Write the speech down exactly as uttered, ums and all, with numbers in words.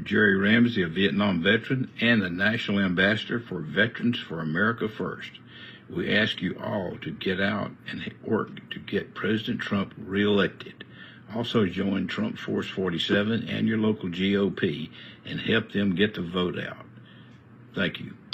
Jerry Ramsey, a Vietnam veteran and the National Ambassador for Veterans for America First. We ask you all to get out and work to get President Trump reelected. Also join Trump Force forty-seven and your local G O P and help them get the vote out. Thank you.